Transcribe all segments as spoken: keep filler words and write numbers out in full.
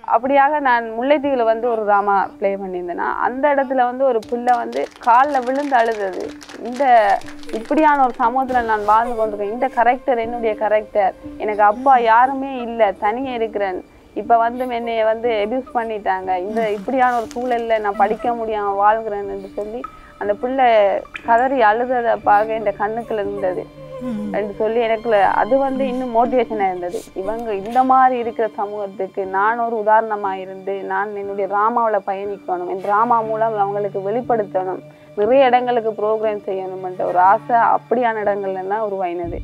அப்படியாக நான் முல்லைத்தீவில் வந்து ஒரு ட்ராமா ப்ளே பண்ணியிருந்தேன்னா அந்த இடத்துல வந்து ஒரு பிள்ளை வந்து காலில் விழுந்து அழுதது. இந்த இப்படியான ஒரு சமூகத்தில் நான் வாழ்ந்து கொண்டிருக்கேன், இந்த கரெக்டர் என்னுடைய கரெக்டர், எனக்கு அப்பா யாருமே இல்லை, தனியாக இருக்கிறேன், இப்போ வந்து என்னைய வந்து அபியூஸ் பண்ணிட்டாங்க, இந்த இப்படியான ஒரு சூழலில் நான் படிக்க முடியாமல் வாழ்கிறேன் என்று சொல்லி அந்த பிள்ளை கதறி அழுததை பார்க்க இந்த கண்ணுக்குள்ள இருந்தது என்று சொல்லி எனக்குள்ள அது வந்து இன்னும் மோட்டிவேஷனாக இருந்தது. இவங்க இந்த மாதிரி இருக்கிற சமூகத்துக்கு நான் ஒரு உதாரணமாக இருந்து நான் என்னுடைய ட்ராமாவில் பயணிக்கணும், என் ட்ராமா மூலம் அவங்களுக்கு வெளிப்படுத்தணும், நிறைய இடங்களுக்கு ப்ரோக்ராம் செய்யணும்ன்ற ஒரு ஆசை அப்படியான இடங்கள்லாம் உருவாயினது.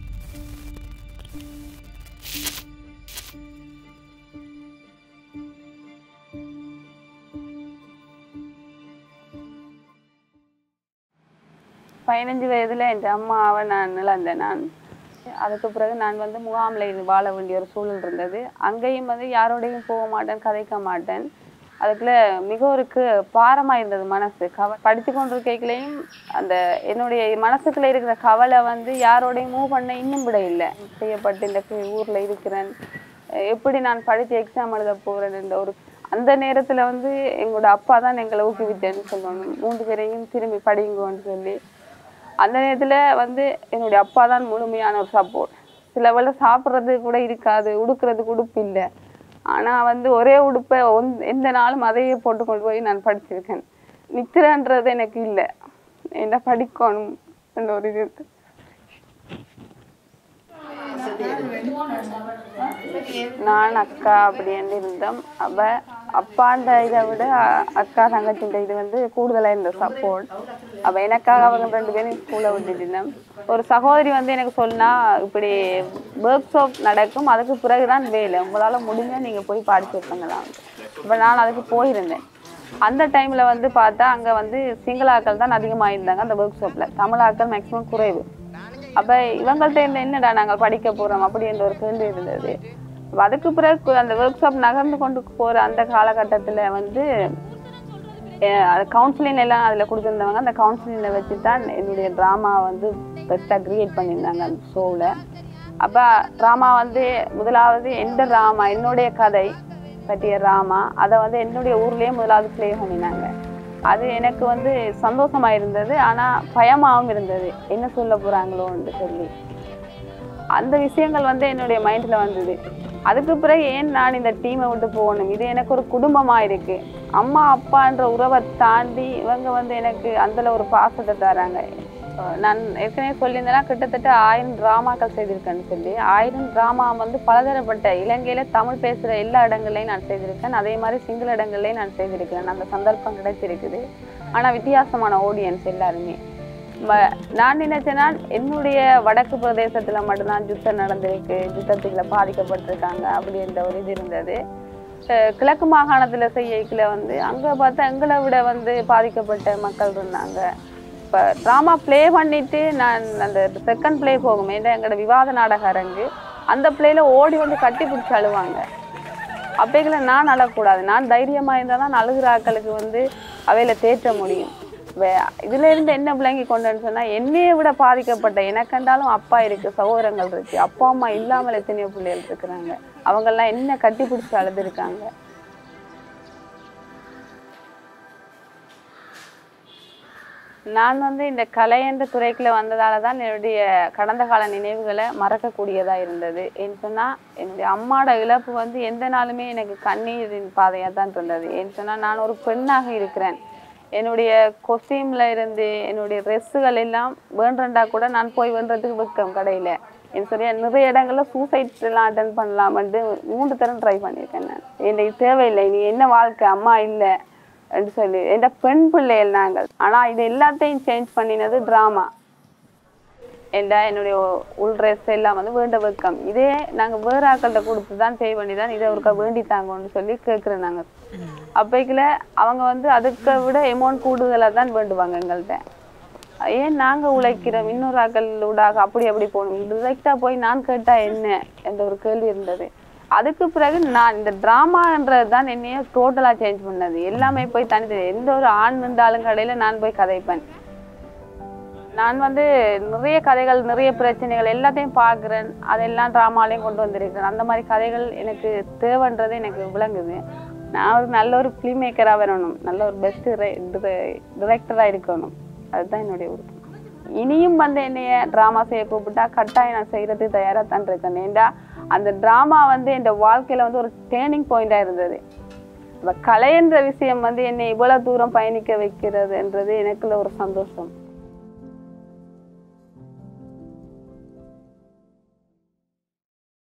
பதினஞ்சு வயதில் என் அம்மாவை நான் இழந்தேன். நான் அதுக்கு பிறகு நான் வந்து முகாமில் வாழ வேண்டிய ஒரு சூழல் இருந்தது. அங்கேயும் வந்து யாரோடையும் போக மாட்டேன், கதைக்க மாட்டேன். அதுக்குள்ள மிக ஒரு பாரமாக இருந்தது மனசு. கவ படித்து கொண்டிருக்கைகளையும் அந்த என்னுடைய மனசுக்குள்ளே இருக்கிற கவலை வந்து யாரோடையும் மூவ் பண்ண இன்னும் விட இல்லை. செய்யப்பட்டு இந்த ஊரில் இருக்கிறேன், எப்படி நான் படித்து எக்ஸாம் எழுத போகிறேன் என்ற ஒரு அந்த நேரத்தில் வந்து எங்களோட அப்பா தான் எங்களை ஊக்குவித்தேன்னு சொல்லணும், மூன்று பேரையும் திரும்பி படிங்கன்னு சொல்லி. அந்த நேரத்தில் வந்து என்னுடைய அப்பா தான் முழுமையான ஒரு சப்போர்ட். சில வேளை சாப்பிட்றது கூட இருக்காது, உடுக்கிறதுக்கு உடுப்பு இல்லை, ஆனால் வந்து ஒரே உடுப்பை ஒன் எந்த நாளும் அதையே போட்டு கொண்டு போய் நான் படிச்சிருக்கேன். நித்திரன்றது எனக்கு இல்லை, என்ன படிக்கணும் என்ற ஒரு இது இருக்கு. நான் அக்கா அப்படின்னு இருந்தோம். அப்போ அப்பாண்ட இதை விட அக்கா தங்கச்சின்ற இது வந்து கூடுதலாக இருந்த சப்போர்ட். அப்போ எனக்காக அவங்க ரெண்டு பேரும் ஸ்கூலை விட்டுருந்தோம். ஒரு சகோதரி வந்து எனக்கு சொன்னால் இப்படி ஒர்க் ஷாப் நடக்கும், அதுக்கு பிறகு தான் வேலை, உங்களால் முடிஞ்சால் நீங்கள் போய் படிச்சிருப்பீங்களாம். இப்போ நான் அதுக்கு போயிருந்தேன். அந்த டைமில் வந்து பார்த்தா அங்கே வந்து சிங்களாக்கள் தான் அதிகமாக இருந்தாங்க அந்த ஒர்க் ஷாப்பில், தமிழாக்கள் மேக்ஸிமம் குறைவு. அப்போ இவங்கள்ட்ட இந்த என்னடா நாங்கள் படிக்க போகிறோம் அப்படின்ற ஒரு கேள்வி இருந்தது. அதுக்கு பிறகு அந்த ஒர்க் ஷாப் நகர்ந்து கொண்டு போகிற அந்த காலகட்டத்தில் வந்து கவுன்சிலிங் எல்லாம் அதில் கொடுத்துருந்தவங்க. அந்த கவுன்சிலிங்கில் வச்சு தான் என்னுடைய ட்ராமா வந்து பெஸ்ட்டாக க்ரியேட் பண்ணியிருந்தாங்க அந்த ஷோவில். அப்போ ட்ராமா வந்து முதலாவது எந்த ட்ராமா என்னுடைய கதை பற்றிய ட்ராமா அதை வந்து என்னுடைய ஊர்லேயே முதலாவது ப்ளே பண்ணினாங்க. அது எனக்கு வந்து சந்தோஷமாக இருந்தது, ஆனால் பயமாகவும் இருந்தது, என்ன சொல்ல போகிறாங்களோன்னு சொல்லி. அந்த விஷயங்கள் வந்து என்னுடைய மைண்டில் வந்தது. அதுக்கு பிறகு ஏன் நான் இந்த டீமை விட்டு போகணும், இது எனக்கு ஒரு குடும்பமாக இருக்குது, அம்மா அப்பான்ற உறவை தாண்டி இவங்க வந்து எனக்கு அதில் ஒரு பாசத்தை தராங்க. நான் ஏற்கனவே சொல்லியிருந்தேன்னா கிட்டத்தட்ட ஆயிரம் ட்ராமாக்கள் செய்திருக்கேன்னு சொல்லி. ஆயிரம் ட்ராமா வந்து பலதரப்பட்ட இலங்கையில் தமிழ் பேசுகிற எல்லா இடங்கள்லையும் நான் செய்திருக்கேன், அதே மாதிரி சிங்கள இடங்கள்லையும் நான் செய்திருக்கேன். அந்த சந்தர்ப்பம் கிடைச்சிருக்குது. ஆனால் வித்தியாசமான ஆடியன்ஸ் எல்லாருமே. நான் நினைச்சேன்னா என்னுடைய வடக்கு பிரதேசத்தில் மட்டும்தான் யுத்தம் நடந்திருக்கு, யுத்தத்துக்குள்ள பாதிக்கப்பட்டிருக்காங்க அப்படின்ற ஒரு இது இருந்தது. கிழக்கு மாகாணத்தில் செய்யக்கில் வந்து அங்கே பார்த்தா எங்களை விட வந்து பாதிக்கப்பட்ட மக்கள் இருந்தாங்க. இப்போ ட்ராமா ப்ளே பண்ணிவிட்டு நான் அந்த செகண்ட் ப்ளே போகும் ஏன்னா எங்களோட விவாத நாடக அரங்கு அந்த பிளேயில் ஓடி வந்து கட்டி பிடிச்சி அழுவாங்க. அப்பைகளை நான் அழக்கூடாது, நான் தைரியமாக இருந்தால் தான் அழுகிற ஆக்களுக்கு வந்து அவையில் தேற்ற முடியும். வே இதில் இருந்து என்ன விளங்கி கொண்டேன்னு சொன்னால் என்னையை விட பாதிக்கப்பட்ட எனக்கண்டாலும் அப்பா இருக்குது, சகோதரங்கள் இருக்குது, அப்பா அம்மா இல்லாமல் எத்தனையோ பிள்ளைகள் இருக்கிறாங்க, அவங்கெல்லாம் என்ன கட்டி பிடிச்சி அழுதுருக்காங்க. நான் வந்து இந்த கலை என்ற துறைக்குள்ள வந்ததால தான் என்னுடைய கடந்த கால நினைவுகளை மறக்கக்கூடியதாக இருந்தது. ஏன்னு சொன்னால் என்னுடைய அம்மாவோட இழப்பு வந்து எந்த நாளுமே எனக்கு கண்ணீரின் பாதையாக தான் இருந்தது. ஏன்னு சொன்னால் நான் ஒரு பெண்ணாக இருக்கிறேன், என்னுடைய கொஸ்டியூமில் இருந்து என்னுடைய ட்ரெஸ்ஸுகள் எல்லாம் வேண்டா கூட நான் போய் வேண்டதுக்கு விற்கும் கடையில். எனக்கு சரியா நிறைய இடங்களில் சூசைட் எல்லாம் அட்டன் பண்ணலாம்ட்டு மூன்று தரம் ட்ரை பண்ணியிருக்கேன். நான் எனக்கு தேவையில்லை, நீ என்ன வாழ்க்கை, அம்மா இல்லை என்று சொல்லி என்ற பெண் பிள்ளைகள் நாங்கள். ஆனால் இது எல்லாத்தையும் சேஞ்ச் பண்ணினது ட்ராமா. ஏண்டா என்னுடைய உள் ட்ரெஸ் எல்லாம் வந்து வேண்ட வெக்கம், இதே நாங்கள் வேறு ஆக்கள்கிட்ட கொடுத்து தான் பே பண்ணி தான் இதை ஒருக்கா வேண்டித்தாங்கன்னு சொல்லி கேட்குறோம் நாங்கள். அப்பைக்குள்ள அவங்க வந்து அதுக்கு விட அமௌண்ட் கூடுதலாக தான் வேண்டுவாங்க எங்கள்கிட்ட. ஏன் நாங்கள் உழைக்கிறோம், இன்னொரு ஆக்கள் ஊடாக அப்படி அப்படி போகணும், டிரெக்டாக போய் நான் கேட்டால் என்ன என்ற ஒரு கேள்வி இருந்தது. அதுக்கு பிறகு நான் இந்த ட்ராமான்றது தான் என்னையே டோட்டலாக சேஞ்ச் பண்ணது. எல்லாமே போய் தனித்தனி எந்த ஒரு ஆண் இருந்தாலும் கடையில் நான் போய் கதைப்பேன். நான் வந்து நிறைய கதைகள் நிறைய பிரச்சனைகள் எல்லாத்தையும் பார்க்குறேன், அதெல்லாம் ட்ராமாலையும் கொண்டு வந்திருக்கிறேன். அந்த மாதிரி கதைகள் எனக்கு தேவைன்றது எனக்கு விளங்குது. நான் ஒரு நல்ல ஒரு ஃபிலிம் மேக்கராக வரணும், நல்ல ஒரு பெஸ்ட்டு டிரெக்டராக இருக்கணும், அதுதான் என்னுடைய விருப்பம். இனியும் வந்து என்னைய ட்ராமா செய்ய கூப்பிட்டா கட்டாயம் நான் செய்கிறதுக்கு தயாராக தான் இருக்கேன். ஏண்டா அந்த ட்ராமா வந்து என் வாழ்க்கையில் வந்து ஒரு டேர்னிங் பாயிண்டாக இருந்தது. இப்போ கலை என்ற விஷயம் வந்து என்னை இவ்வளோ தூரம் பயணிக்க வைக்கிறதுன்றது எனக்குள்ள ஒரு சந்தோஷம்.